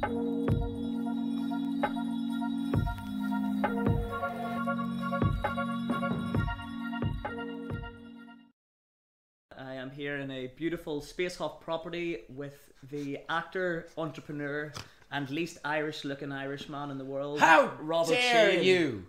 I am here in a beautiful Spacehoff property with the actor, entrepreneur, and least Irish-looking Irishman in the world. How Robert dare Sheehan. you?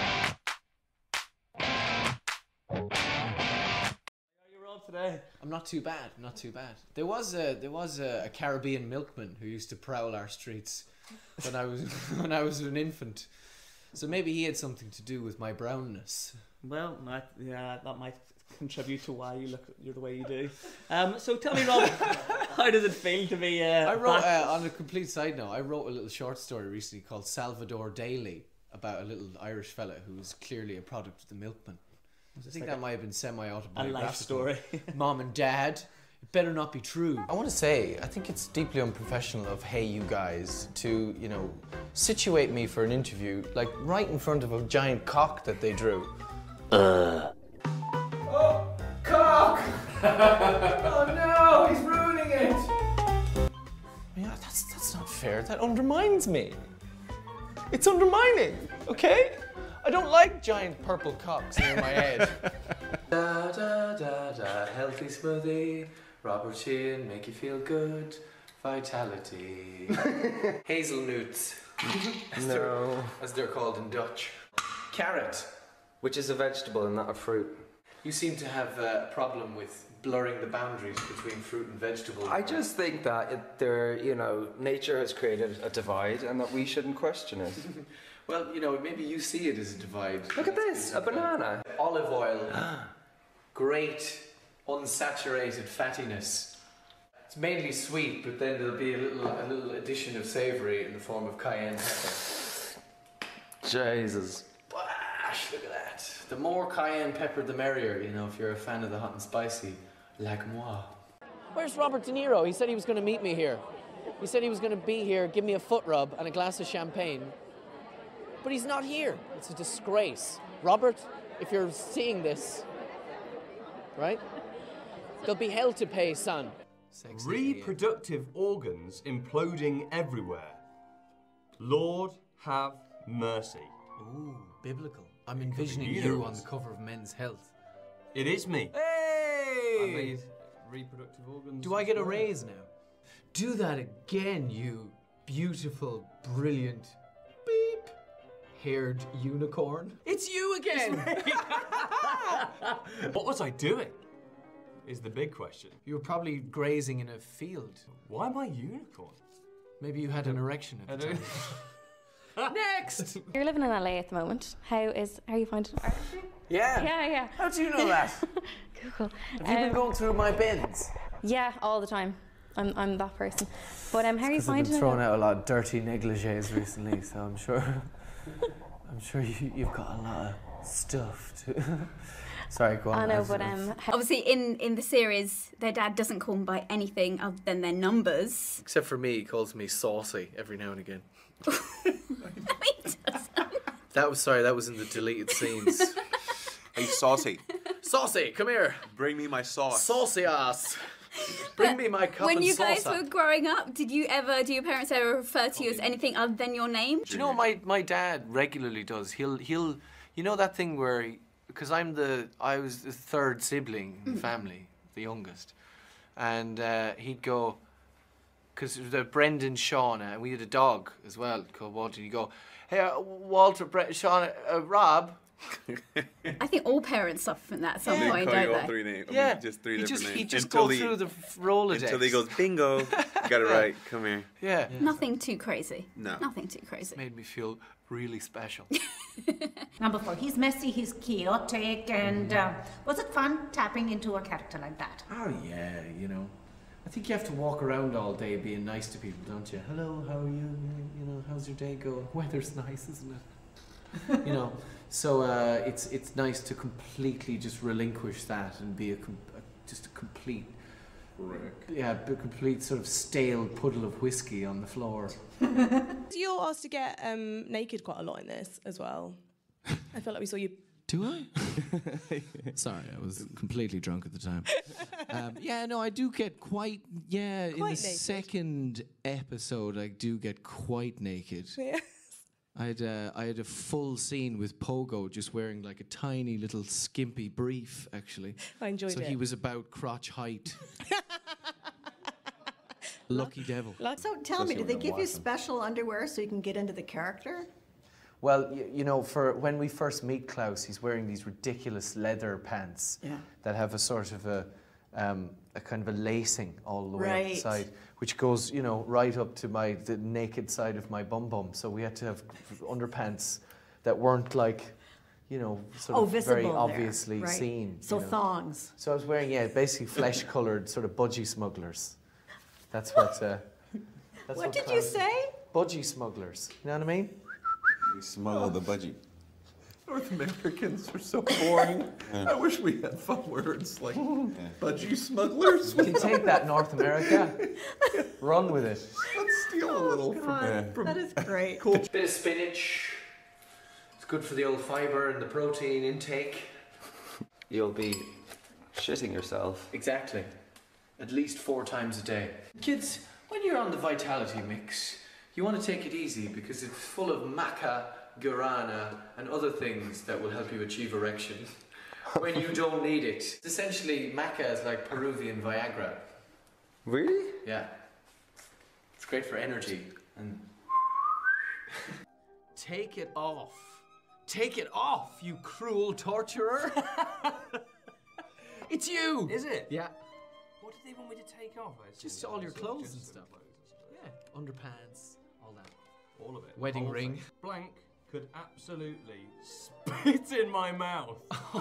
Today. I'm not too bad, not too bad. There was a Caribbean milkman who used to prowl our streets when I was when I was an infant. So maybe he had something to do with my brownness. Well, that might contribute to why you're the way you do. So tell me, Rob, how does it feel to be? I wrote on a complete side note. I wrote a little short story recently called Salvador Daly about a little Irish fella who was clearly a product of the milkman. I think that might have been semi-autobiographical. A life story. Mom and Dad, it better not be true. I want to say, I think it's deeply unprofessional of Hey You Guys to, you know, situate me for an interview, like right in front of a giant cock that they drew. Oh, cock! Oh no, he's ruining it! Yeah, that's not fair. That undermines me. It's undermining, okay? I don't like giant purple cocks near my head. Da da da da, healthy smoothie. Robert Sheehan, make you feel good. Vitality. Hazelnuts. As they're called in Dutch. Carrot. Which is a vegetable and not a fruit. You seem to have a problem with blurring the boundaries between fruit and vegetable. I just think that nature has created a divide and that we shouldn't question it. Well, you know, maybe you see it as a divide. Look at this, a banana. Olive oil. Great unsaturated fattiness. It's mainly sweet, but then there'll be a little addition of savoury in the form of cayenne pepper. Jesus. Gosh, look at that. The more cayenne pepper, the merrier, you know, if you're a fan of the hot and spicy, like moi. Where's Robert De Niro? He said he was going to meet me here. He said he was going to be here, give me a foot rub and a glass of champagne. But he's not here. It's a disgrace. Robert, if you're seeing this, right? There'll be hell to pay, son. Reproductive organs imploding everywhere. Lord have mercy. Ooh, biblical. I'm envisioning you on the cover of Men's Health. It is me. Hey! I made reproductive organs. Do I get a raise now? Do that again, you beautiful, brilliant, beep-haired unicorn. It's you again! What was I doing? Is the big question. You were probably grazing in a field. Why am I a unicorn? Maybe you had an erection at the time. Next! You're living in LA at the moment. How are you finding it? Yeah. Yeah. How do you know that? Cool. Have you been going through my bins? Yeah, all the time. I'm that person. But how are you finding it? I've been throwing out a lot of dirty negligees recently, so I'm sure you've got a lot of stuff to. Sorry, go on. I know, but obviously in the series, their dad doesn't call them by anything other than their numbers. Except for me, he calls me saucy every now and again. No, he doesn't. That was in the deleted scenes. Hey, Saucy. Saucy, come here. Bring me my sauce. Saucy ass. Bring me my cup When and you guys salsa. were growing up, do your parents ever refer to you as anything other than your name? Do you know what my dad regularly does? He'll you know that thing where, because I was the third sibling in the family, the youngest, and he'd go, because Brendan, Sean, and we had a dog as well called Walter. He'd go, hey, Walter, Sean, Rob. I think all parents suffer from that at some point, call don't you all they? three names. Yeah, I mean, just three different names. He just go through the Rolodex. Until he goes, bingo, got it right, come here. Yeah. Nothing too crazy. No. Nothing too crazy. Made me feel really special. Number 4, he's messy, he's chaotic, and was it fun tapping into a character like that? Oh yeah, you know. I think you have to walk around all day being nice to people, don't you? Hello, how are you? You know, how's your day going? Weather's nice, isn't it? You know, so it's nice to completely just relinquish that and be just a complete, a complete sort of stale puddle of whiskey on the floor. You're asked to get naked quite a lot in this as well. I feel like we saw you Do I? Sorry, I was completely drunk at the time. Yeah, no, I do get quite in the naked. second episode, I do get quite naked. Yes. I had a full scene with Pogo just wearing like a tiny little skimpy brief, actually. I enjoyed so it. he was about crotch height. Lucky devil. So tell me, did they give you special underwear so you can get into the character? Well, you know, for when we first meet Klaus, he's wearing these ridiculous leather pants that have a sort of a kind of a lacing all the way up the side, which goes, you know, right up to the naked side of my bum. So we had to have underpants that weren't like, you know, sort of very visible obviously there, right. seen. So you know. thongs. So I was wearing, basically flesh-coloured sort of budgie smugglers. That's what. What did you say? Budgie smugglers. You know what I mean? We smuggle the budgie. North Americans are so boring. I wish we had fun words like budgie smugglers. We can take that, North America. Run with it. Let's steal a little from That is great. Cool. Bit of spinach. It's good for the old fibre and the protein intake. You'll be shitting yourself. Exactly. At least 4 times a day. Kids, when you're on the Vitality Mix, you want to take it easy because it's full of maca, guarana, and other things that will help you achieve erection when you don't need it. Essentially, maca is like Peruvian Viagra. Really? Yeah. It's great for energy. And take it off. Take it off, you cruel torturer. It's you. Is it? Yeah. What did they want me to take off? Just all your clothes and stuff. Yeah. Underpants, all that. All of it. Wedding Whole ring. thing. Blank could absolutely spit in my mouth.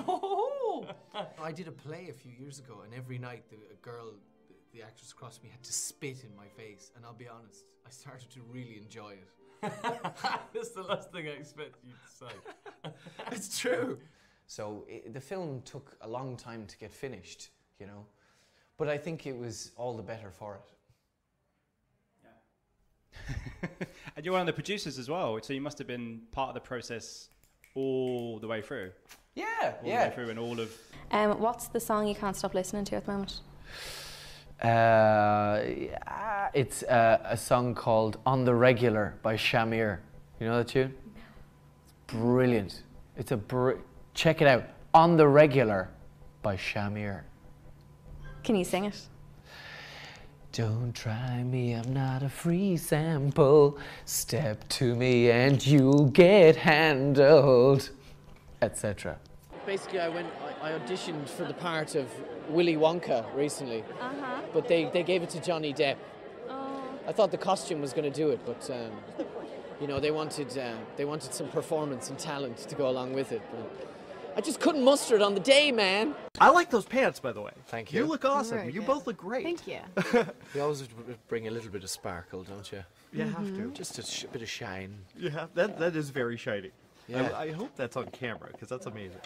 I did a play a few years ago, and every night a girl, the actress across me, had to spit in my face. And I'll be honest, I started to really enjoy it. That's the last thing I expected you to say. It's true. So the film took a long time to get finished, you know, but I think it was all the better for it. And you're one of the producers as well, so you must have been part of the process all the way through. Yeah, all the way through and all of... What's the song you can't stop listening to at the moment? It's a song called On the Regular by Shamir. You know that tune? It's brilliant. It's check it out. On the Regular by Shamir. Can you sing it? Don't try me, I'm not a free sample. Step to me and you'll get handled, etc. Basically, I auditioned for the part of Willy Wonka recently, but they gave it to Johnny Depp. I thought the costume was going to do it, but you know, they wanted some performance and talent to go along with it. But I just couldn't muster it on the day, man. I like those pants, by the way. Thank you. You look awesome. Very You good. both look great. Thank you. You always bring a little bit of sparkle, don't you? You have to. Just a bit of shine. Yeah, that is very shiny. Yeah. I hope that's on camera because that's amazing.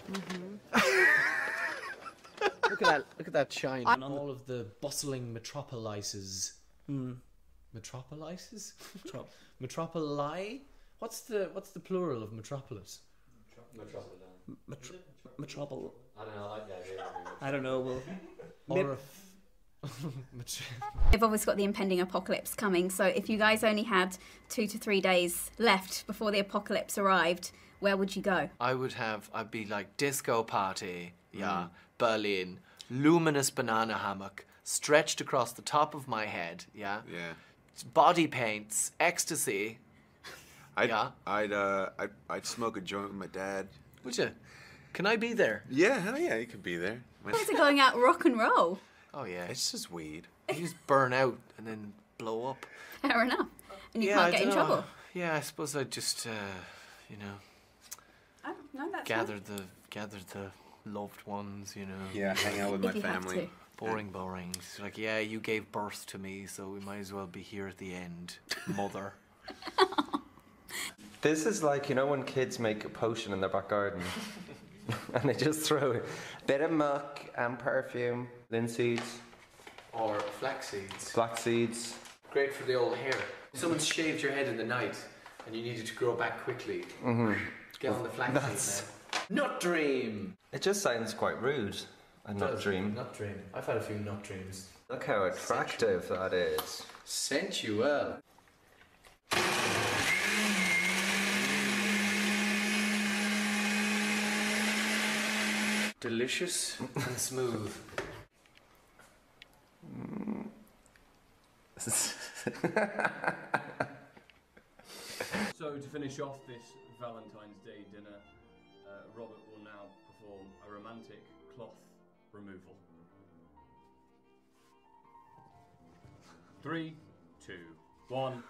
Look at that shine. All of the bustling metropolises. Metropolises? Metropoli? What's the plural of metropolis? Metropol. I don't know. I don't know. Or They've obviously got the impending apocalypse coming, so if you guys only had 2 to 3 days left before the apocalypse arrived, where would you go? I'd be like disco party, Berlin, luminous banana hammock, stretched across the top of my head, body paints, ecstasy. I'd smoke a joint with my dad. Would you? Can I be there? Yeah, hell yeah, you could be there. Guys are going out rock and roll. Oh yeah. It's just weed. You just burn out and then blow up. Fair enough. And you can't get in trouble. Yeah, I suppose I'd just, you know, Oh, no, that's gather the loved ones, you know. Yeah, hang out with my If you have family. Boring. It's like, yeah, you gave birth to me, so we might as well be here at the end, mother. This is like, you know, when kids make a potion in their back garden and they just throw a bit of milk and perfume, linseeds, Or flax seeds. flax seeds. Great for the old hair. Someone's shaved your head in the night and you needed to grow back quickly. Get on the flax seeds, man. Nut dream. It just sounds quite rude. A nut dream. Nut dream. I've had a few nut dreams. Look how attractive that is. Sensual. Delicious and smooth. So to finish off this Valentine's Day dinner, Robert will now perform a romantic cloth removal. 3, 2, 1.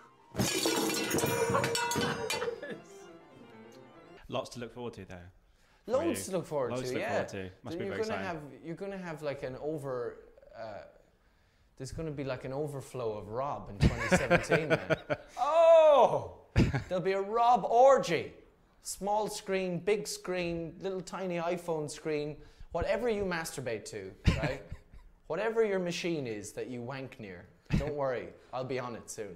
Lots to look forward to there. Loads to look forward Loads to, to look yeah. forward to. Must be very exciting. You're gonna have like an over. There's gonna be like an overflow of Rob in 2017. Man. Oh, there'll be a Rob orgy. Small screen, big screen, little tiny iPhone screen, whatever you masturbate to, right? Whatever your machine is that you wank near. Don't worry, I'll be on it soon.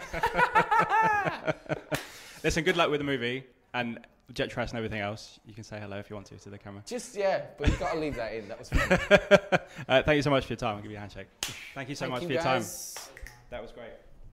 Listen, good luck with the movie and jet trash and everything else. You can say hello if you want to the camera. Just, yeah, but you've got to leave that in. That was fun. Thank you so much for your time. I'll give you a handshake. Thank you so much for your time. Guys. That was great.